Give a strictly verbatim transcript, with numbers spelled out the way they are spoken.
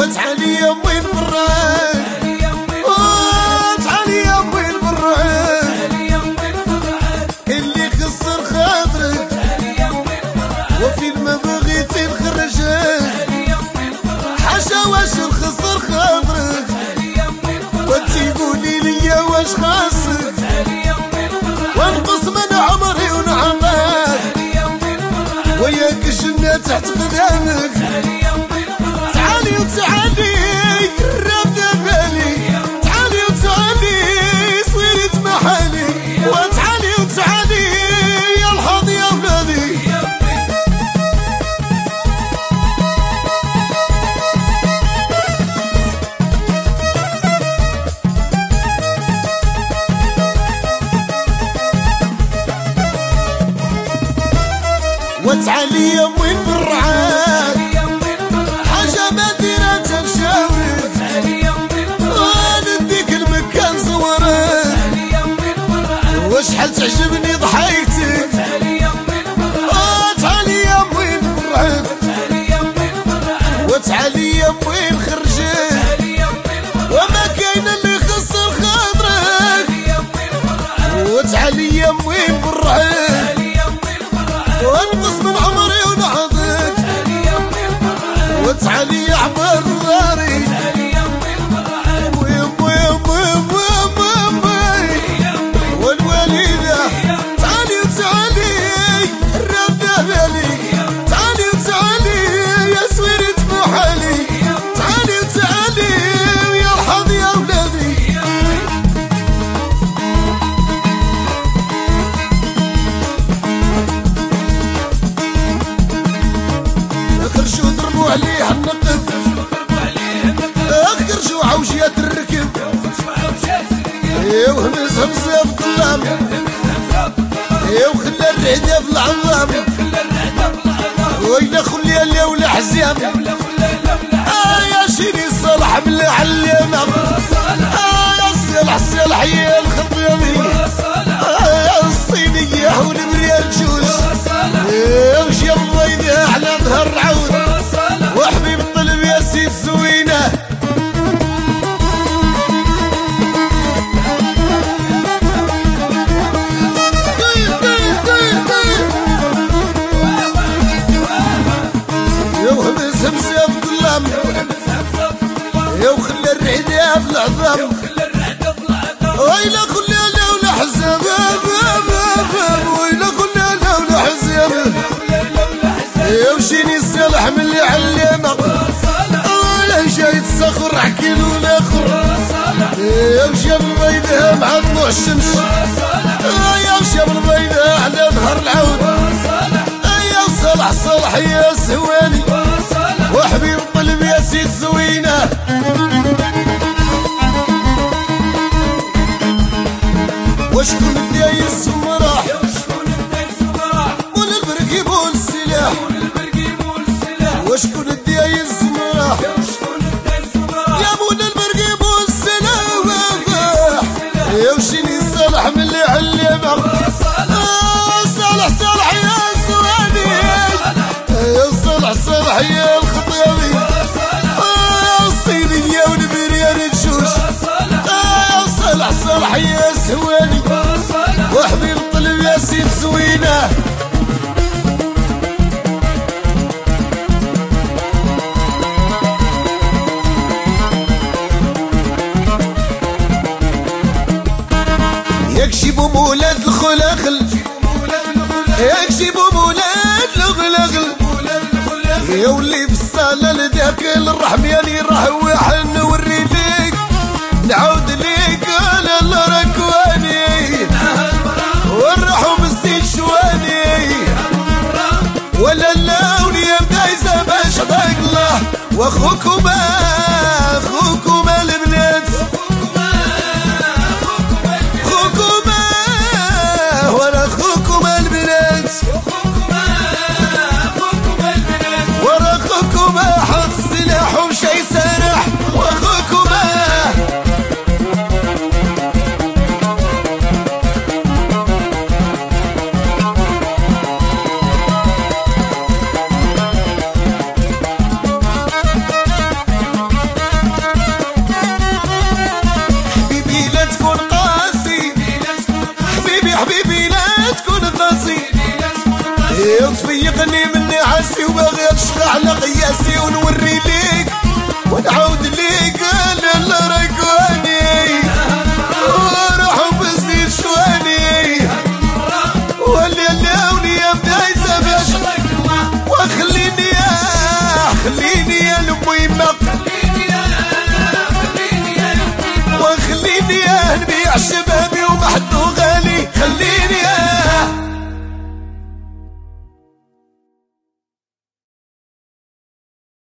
وتعالي يا امي البراد وتعالي يا امي البراد اللي خسر خاطرك وفين ما بغيتي نخرجك حاشا واش نخسر خاطرك وتقولي ليا واش خاصك وانقص من عمري ونعمك وياك الجنة تحت قدامك تعالي وتعالي رابدة بالي تعالي وتعالي صويرة محالي وتعالي وتعالي يا الحظ يا ولادي وتعالي يا امي البرعاد حاجة ما ديرها تنشاورك ونديك المكان صورك وشحال تعجبني ضحكتك وتعالي يا امي البرعاد وتعالي يا امي نخرجك وما كاين اللي يخسر خاطرك وتعالي يا امي البرعاد وانقص من عمري ونعضك وتعالي يا عمر داري امي امي امي امي امي والوالدة تعالي وتعالي الرابدة بالي تعالي وتعالي يا سويرة محالي تعالي وتعالي يا الحظ يا ولادي خرجوا ضربوا عليه النقب خرجوا عوجيات الركب ايوا همس همسه في الظلام ايوا خلى الرعده في العظام ويلا خليها ليا ولا حزام اه يا شيري الصالح من العلامه اه يا الصالح الصالح يا الخطيبي اه يا الصينيه والبريال جوج ايوا جا البيضه على ظهر العود وحبيب الطلب يا سيد زوينه همس همسه في الظلام يا وخلى الرعده في العظام ويلا خليها لا ولا حزام ويلا خليها لا ولا حزام يا وشيني الصالح من اللي علمك ولا جاي تسخر حكي له الاخر يا وجاب البيضه مع طلوع الشمس يا وجاب البيضه على ظهر العود يا صالح صالح يا سواني وحبيب القلب يا سيد زوينه وشكون الدايس ومراح مول البرق يبول السلاح وشكون الدايس ومراح يا مول البرق يبول السلاح يا وشيني صالح من اللي علمك صالح صالح يا سواني يا صالح صالح يا الخطيبي يا الصينية والبريان الجوج يا صالح صالح يا سواني وحبيب الطلب يا سيد زوينه ياك جيبو مولاد الخلاخل ياك جيبو مولاد الغلاغل يا ولي في الصالة لداخل الرحمياني راه واحد نوري ليك نعاود ليك انا الركواني ونروحو بالزين شواني ولا لا وليا دايزة باش ضايق الله واخوكما اخوكما البنات خوكما ولا خوكما البنات ورا خوكما حط السلاح ومشي سارح واخوكما حسي وبغي